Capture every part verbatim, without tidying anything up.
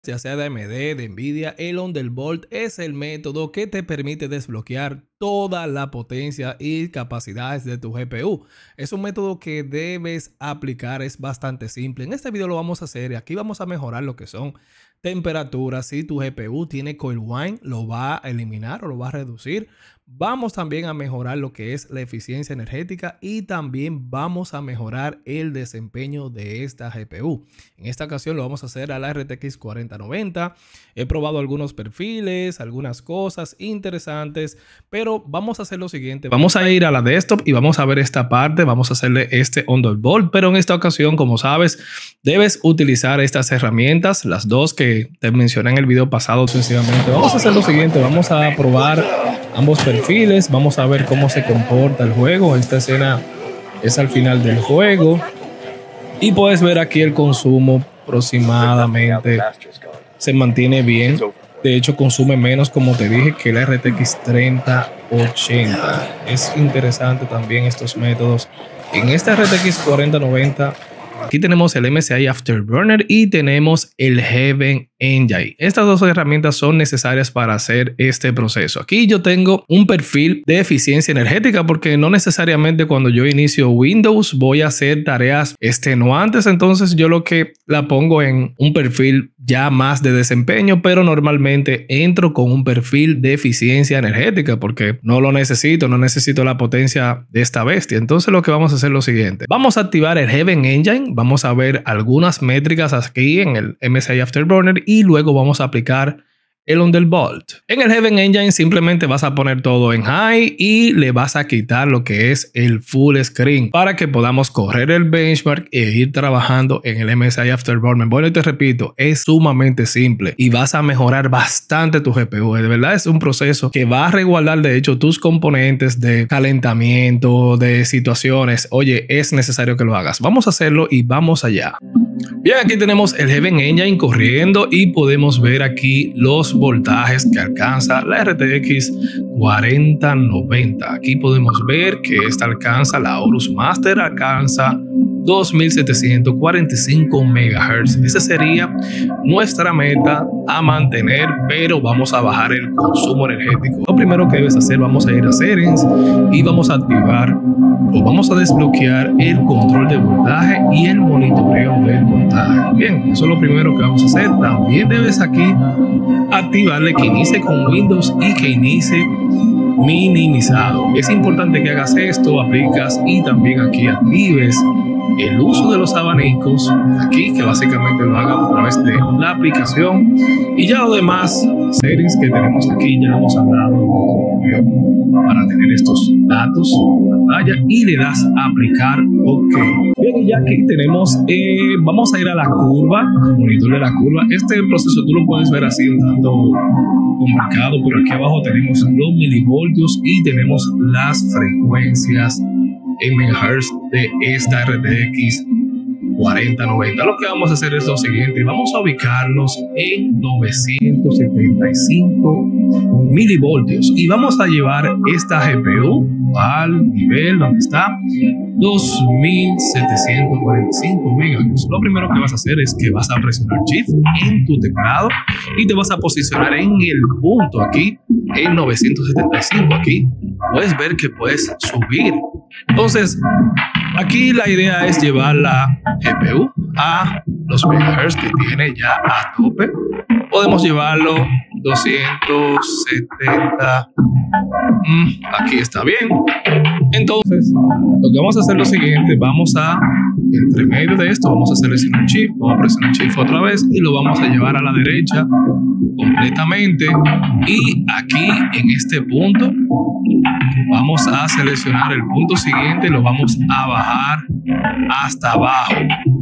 Ya sea de A M D, de Nvidia, el Undervolt es el método que te permite desbloquear toda la potencia y capacidades de tu G P U. Es un método que debes aplicar, es bastante simple. En este video lo vamos a hacer y aquí vamos a mejorar lo que son temperaturas. Si tu G P U tiene coil whine, lo va a eliminar o lo va a reducir. Vamos también a mejorar lo que es la eficiencia energética y también vamos a mejorar el desempeño de esta G P U. En esta ocasión lo vamos a hacer a la R T X cuarenta noventa. He probado algunos perfiles, algunas cosas interesantes, pero vamos a hacer lo siguiente. Vamos a ir a la desktop y vamos a ver esta parte. Vamos a hacerle este Undervolt, pero en esta ocasión, como sabes, debes utilizar estas herramientas, las dos que te mencioné en el video pasado sucesivamente. Vamos a hacer lo siguiente. Vamos a probar ambos perfiles, vamos a ver cómo se comporta el juego. Esta escena es al final del juego y puedes ver aquí el consumo aproximadamente se mantiene bien. De hecho consume menos, como te dije, que la R T X treinta ochenta. Es interesante también estos métodos. En esta R T X cuarenta noventa aquí tenemos el M S I Afterburner y tenemos el Heaven Engine. Estas dos herramientas son necesarias para hacer este proceso. Aquí yo tengo un perfil de eficiencia energética porque no necesariamente cuando yo inicio Windows voy a hacer tareas extenuantes. Entonces yo lo que la pongo en un perfil ya más de desempeño, pero normalmente entro con un perfil de eficiencia energética porque no lo necesito, no necesito la potencia de esta bestia. Entonces lo que vamos a hacer es lo siguiente. Vamos a activar el Heaven Engine. Vamos a ver algunas métricas aquí en el M S I Afterburner y luego vamos a aplicar el Undervolt. En el Heaven Engine simplemente vas a poner todo en high y le vas a quitar lo que es el full screen para que podamos correr el benchmark e ir trabajando en el M S I Afterburner. Bueno, y te repito, es sumamente simple y vas a mejorar bastante tu G P U. De verdad es un proceso que va a resguardar de hecho tus componentes de calentamiento, de situaciones. Oye, es necesario que lo hagas. Vamos a hacerlo y vamos allá. Bien, aquí tenemos el Heaven Engine corriendo y podemos ver aquí los voltajes que alcanza la R T X cuarenta noventa. Aquí podemos ver que esta alcanza, la Aorus Master alcanza dos mil setecientos cuarenta y cinco megahertz. Esa sería nuestra meta a mantener, pero vamos a bajar el consumo energético. Lo primero que debes hacer, vamos a ir a Settings y vamos a activar o vamos a desbloquear el control de voltaje y el monitoreo del voltaje. Bien, eso es lo primero que vamos a hacer. También debes aquí activarle que inicie con Windows y que inicie minimizado. Es importante que hagas esto, aplicas y también aquí actives el uso de los abanicos aquí, que básicamente lo haga a través de la aplicación, y ya lo demás settings que tenemos aquí ya hemos hablado para tener estos datos en pantalla y le das a aplicar OK. Bien, y ya aquí tenemos eh, vamos a ir a la curva, monitor de la curva. Este proceso tú lo puedes ver así un tanto complicado, pero aquí abajo tenemos los milivoltios y tenemos las frecuencias en megahertz de esta R T X cuarenta noventa. Lo que vamos a hacer es lo siguiente. Vamos a ubicarnos en novecientos setenta y cinco milivoltios y vamos a llevar esta G P U al nivel donde está dos mil setecientos cuarenta y cinco megahertz. Lo primero que vas a hacer es que vas a presionar Shift en tu teclado y te vas a posicionar en el punto aquí en novecientos setenta y cinco. Aquí puedes ver que puedes subir. Entonces aquí la idea es llevar la G P U a los megahertz que tiene ya a tope. Podemos llevarlo doscientos setenta. Mm, aquí está bien. Entonces lo que vamos a hacer es lo siguiente. Vamos a, entre medio de esto, vamos a seleccionar Shift, vamos a presionar Shift otra vez y lo vamos a llevar a la derecha completamente. Y aquí en este punto vamos a seleccionar el punto siguiente, lo vamos a bajar hasta abajo.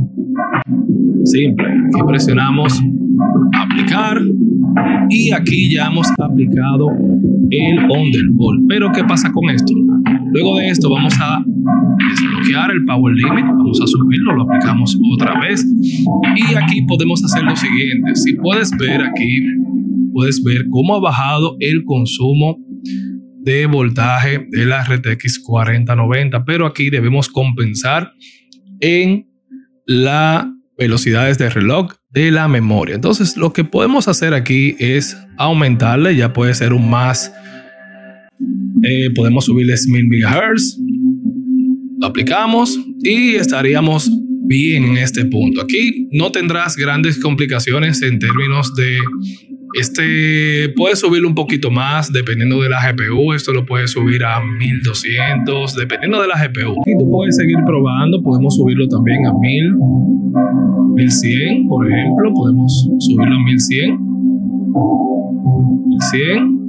Simple. Aquí presionamos aplicar y aquí ya hemos aplicado el Undervolt. Pero ¿qué pasa con esto? Luego de esto vamos a desbloquear el Power Limit, vamos a subirlo, lo aplicamos otra vez y aquí podemos hacer lo siguiente. Si puedes ver aquí, puedes ver cómo ha bajado el consumo de voltaje de la R T X cuarenta noventa, pero aquí debemos compensar en las velocidades de reloj de la memoria. Entonces lo que podemos hacer aquí es aumentarle, ya puede ser un más, eh, podemos subirles mil megahertz, lo aplicamos y estaríamos bien en este punto. Aquí no tendrás grandes complicaciones en términos de este, puedes subirlo un poquito más dependiendo de la G P U. Esto lo puedes subir a mil doscientos dependiendo de la G P U, y tú puedes seguir probando. Podemos subirlo también a mil, mil cien, por ejemplo. Podemos subirlo a mil cien, mil cien,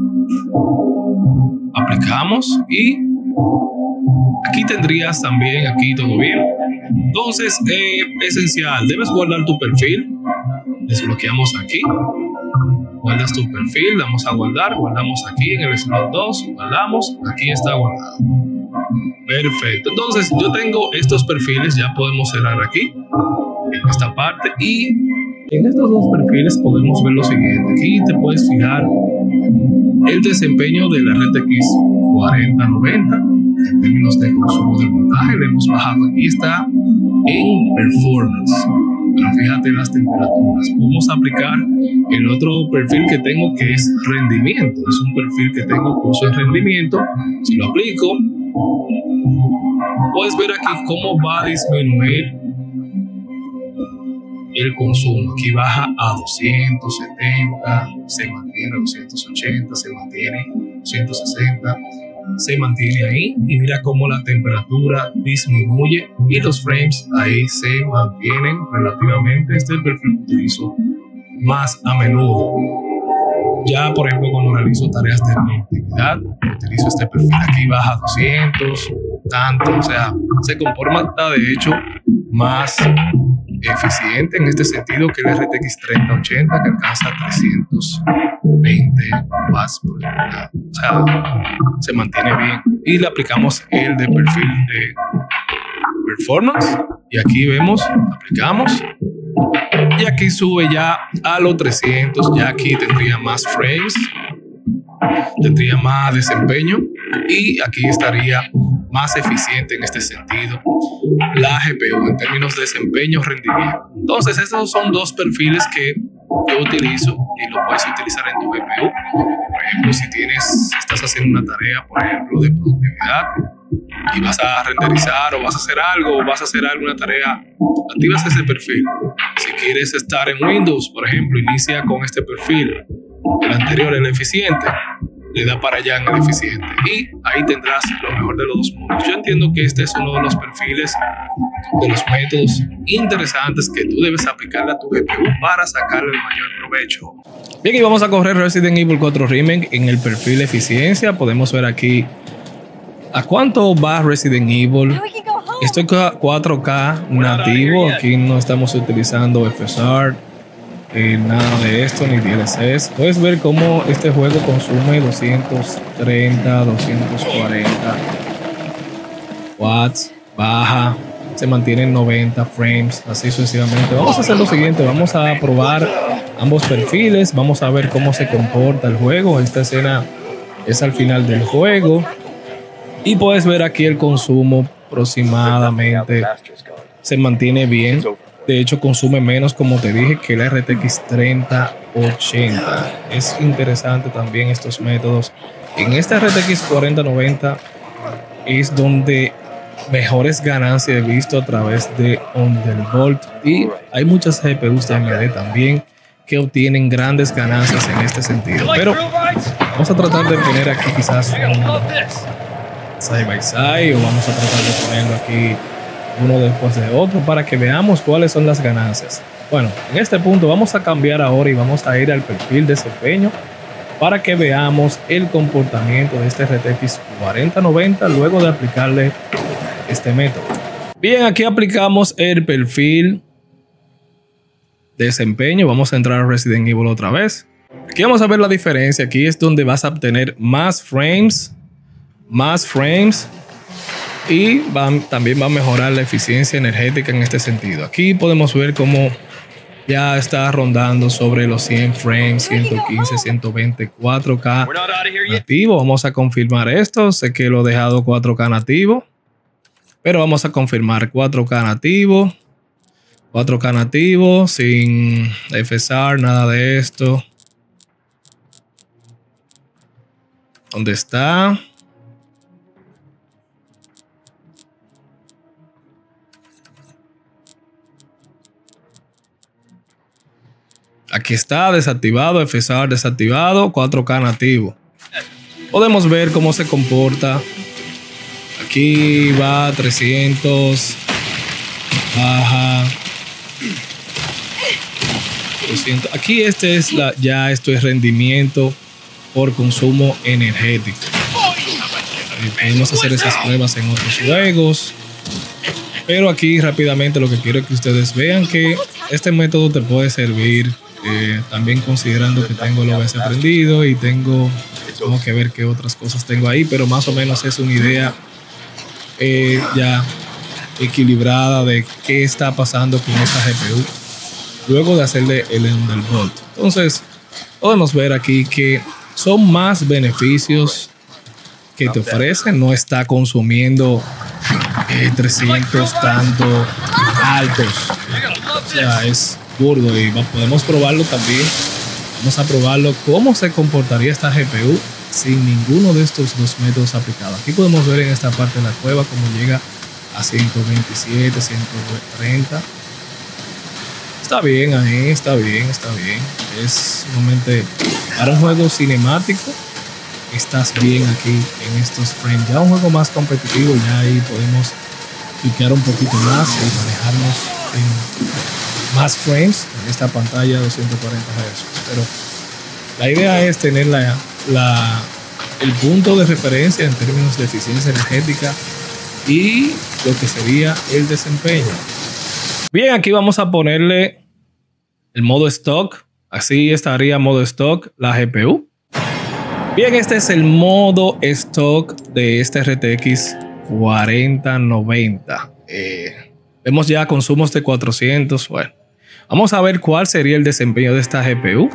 aplicamos y aquí tendrías también aquí todo bien. Entonces, eh, esencial, debes guardar tu perfil. Desbloqueamos aquí, guardas tu perfil, damos a guardar, guardamos aquí en el slot dos, guardamos, aquí está guardado. Perfecto, entonces yo tengo estos perfiles, ya podemos cerrar aquí, en esta parte, y en estos dos perfiles podemos ver lo siguiente. Aquí te puedes fijar el desempeño de la R T X cuarenta noventa en términos de consumo de voltaje. Le hemos bajado, aquí está en performance, pero fíjate las temperaturas. Podemos aplicar el otro perfil que tengo, que es rendimiento. Es un perfil que tengo curso en rendimiento. Si lo aplico, puedes ver aquí cómo va a disminuir el consumo. Aquí baja a doscientos setenta, se mantiene a doscientos ochenta, se mantiene a doscientos sesenta, se mantiene ahí, y mira cómo la temperatura disminuye y los frames ahí se mantienen relativamente. Este es el perfil que utilizo más a menudo. Ya, por ejemplo, cuando realizo tareas de productividad, utilizo este perfil. Aquí baja a doscientos, tanto, o sea, se comporta de hecho más eficiente en este sentido que el R T X treinta ochenta, que alcanza trescientos veinte watts por unidad. O sea, se mantiene bien. Y le aplicamos el de perfil de performance, y aquí vemos, aplicamos, y aquí sube ya a los trescientos. Ya aquí tendría más frames, tendría más desempeño, y aquí estaría más eficiente en este sentido la G P U en términos de desempeño, rendimiento. Entonces estos son dos perfiles que yo utilizo y lo puedes utilizar en tu G P U. Por ejemplo, si tienes, si estás haciendo una tarea, por ejemplo, de productividad, y vas a renderizar o vas a hacer algo, o vas a hacer alguna tarea, activas ese perfil. Si quieres estar en Windows, por ejemplo, inicia con este perfil. El anterior, el eficiente, le da para allá en el eficiente, y ahí tendrás lo mejor de los dos mundos. Yo entiendo que este es uno de los perfiles, de los métodos interesantes que tú debes aplicarle a tu G P U para sacarle el mayor provecho. Bien, y vamos a correr Resident Evil cuatro Remake en el perfil eficiencia. Podemos ver aquí a cuánto va Resident Evil. Estoy cuatro K nativo, aquí no estamos utilizando F S R, eh, nada de esto, ni D L C s. Puedes ver cómo este juego consume doscientos treinta, doscientos cuarenta watts, baja, se mantiene en noventa frames, así sucesivamente. Vamos a hacer lo siguiente, vamos a probar ambos perfiles, vamos a ver cómo se comporta el juego. Esta escena es al final del juego, y puedes ver aquí el consumo aproximadamente se mantiene bien. De hecho, consume menos, como te dije, que el R T X treinta ochenta. Es interesante también estos métodos. En este R T X cuarenta noventa es donde mejores ganancias he visto a través de Undervolt, y hay muchas G P Us de A M D también que obtienen grandes ganancias en este sentido. Pero vamos a tratar de poner aquí quizás un side by side, o vamos a tratar de ponerlo aquí uno después de otro para que veamos cuáles son las ganancias. Bueno, en este punto vamos a cambiar ahora y vamos a ir al perfil desempeño para que veamos el comportamiento de este R T X cuarenta noventa luego de aplicarle este método. Bien, aquí aplicamos el perfil desempeño. Vamos a entrar a Resident Evil otra vez. Aquí vamos a ver la diferencia. Aquí es donde vas a obtener más frames, más frames, y va, también va a mejorar la eficiencia energética en este sentido. Aquí podemos ver cómo ya está rondando sobre los cien frames, ciento quince, ciento veinte, cuatro K nativo. Vamos a confirmar esto. Sé que lo he dejado cuatro K nativo, pero vamos a confirmar cuatro K nativo. cuatro K nativo, sin F S R, nada de esto. ¿Dónde está? Aquí está, desactivado, F S R desactivado, cuatro K nativo. Podemos ver cómo se comporta. Aquí va trescientos, baja doscientos. Aquí este es la, ya esto es rendimiento por consumo energético. Eh, podemos hacer esas pruebas en otros juegos. Pero aquí rápidamente lo que quiero es que ustedes vean que este método te puede servir. Eh, también considerando que tengo el O B S prendido y tengo, tengo que ver qué otras cosas tengo ahí, pero más o menos es una idea eh, ya equilibrada de qué está pasando con esta G P U luego de hacerle el Undervolt. Entonces podemos ver aquí que son más beneficios que te ofrecen, no está consumiendo eh, trescientos tanto altos, o sea, es burdo y podemos probarlo también. Vamos a probarlo cómo se comportaría esta G P U sin ninguno de estos dos métodos aplicados. Aquí podemos ver en esta parte de la cueva cómo llega a ciento veintisiete, ciento treinta. Está bien ahí, está bien, está bien. Es sumamente para un juego cinemático. Estás bien aquí en estos frames. Ya un juego más competitivo, ya ahí podemos piquear un poquito más y manejarnos en más frames en esta pantalla doscientos cuarenta hercios, pero la idea es tener la, la, el punto de referencia en términos de eficiencia energética y lo que sería el desempeño. Bien, aquí vamos a ponerle el modo stock, así estaría modo stock la G P U. Bien, este es el modo stock de este R T X cuarenta noventa. Eh, vemos ya consumos de cuatrocientos. Bueno, vamos a ver cuál sería el desempeño de esta G P U.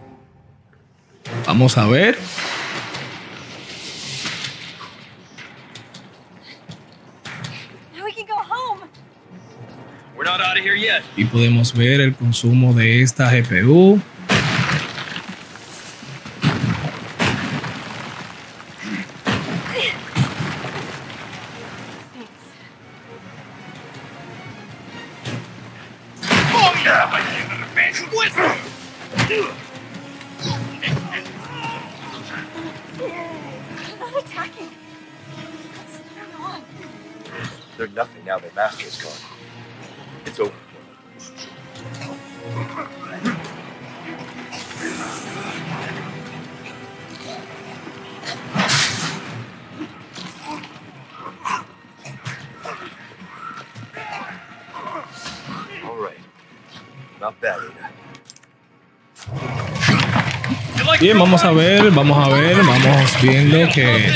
Vamos a ver. Y podemos ver el consumo de esta G P U. They're nothing now their master's gone. It's over for them. All right. Not bad, Ada. Bien, vamos a ver, vamos a ver, vamos viendo que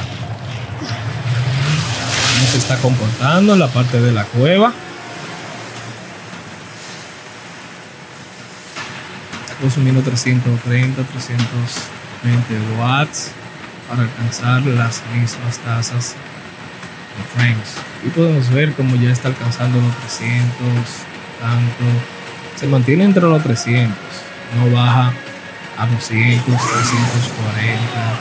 cómo se está comportando en la parte de la cueva. Está consumiendo trescientos treinta, trescientos veinte watts para alcanzar las mismas tasas de frames. Y podemos ver cómo ya está alcanzando los trescientos, tanto. Se mantiene entre los trescientos, no baja a doscientos, trescientos cuarenta.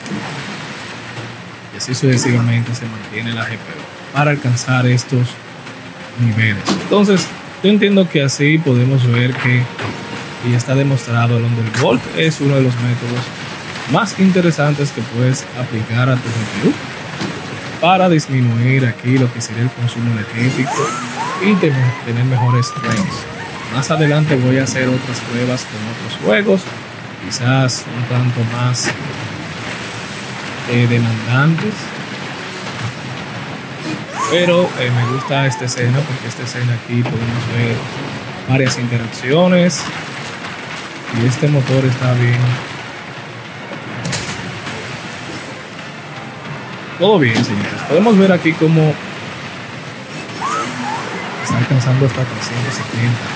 Y así sucesivamente se mantiene la G P U para alcanzar estos niveles. Entonces, yo entiendo que así podemos ver que ya está demostrado el Undervolt es uno de los métodos más interesantes que puedes aplicar a tu G P U para disminuir aquí lo que sería el consumo energético y tener, tener mejores frames. Más adelante voy a hacer otras pruebas con otros juegos, quizás un tanto más Eh, demandantes, pero eh, me gusta esta escena porque esta escena aquí podemos ver varias interacciones y este motor está bien, todo bien, señores. Podemos ver aquí cómo está alcanzando hasta trescientos setenta,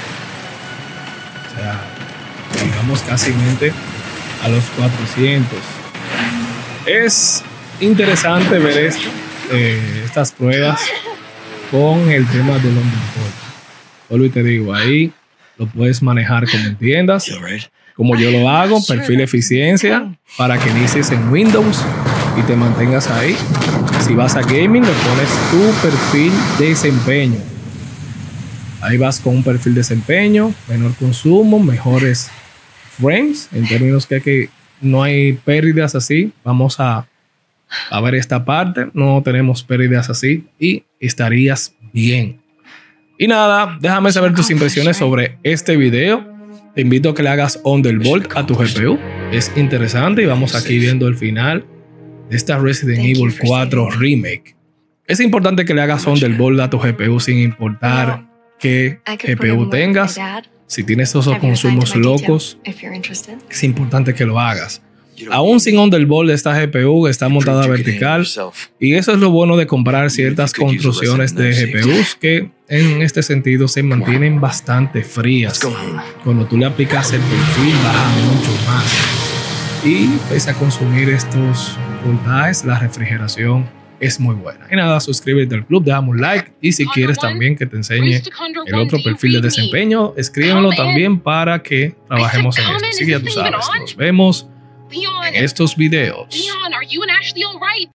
o sea, llegamos casi a los cuatrocientos. Es interesante ver esto, eh, estas pruebas con el tema del Undervolt. Vuelvo y te digo, ahí lo puedes manejar como entiendas, You all right? como yo lo hago, perfil eficiencia, para que inicies en Windows y te mantengas ahí. Si vas a gaming, le pones tu perfil desempeño. Ahí vas con un perfil desempeño, menor consumo, mejores frames, en términos que, que no hay pérdidas así. Vamos a, a ver esta parte, no tenemos pérdidas así y estarías bien. Y nada, déjame saber tus impresiones sobre este video. Te invito a que le hagas Undervolt a tu G P U. Es interesante y vamos aquí viendo el final de esta Resident Evil cuatro Remake. Es importante que le hagas Undervolt a tu G P U sin importar qué G P U tengas. Si tienes esos consumos locos, es importante que lo hagas. Aún sin Undervolt, esta G P U está montada vertical y eso es lo bueno de comprar ciertas construcciones de G P Us que en este sentido se mantienen bastante frías. Cuando tú le aplicas el perfil baja mucho más y pese a consumir estos voltajes, la refrigeración es muy buena. Y nada, suscríbete al club, déjame un like y si quieres también que te enseñe el otro perfil de desempeño, escríbelo también para que trabajemos en esto. Así que ya tú sabes, nos vemos en estos videos.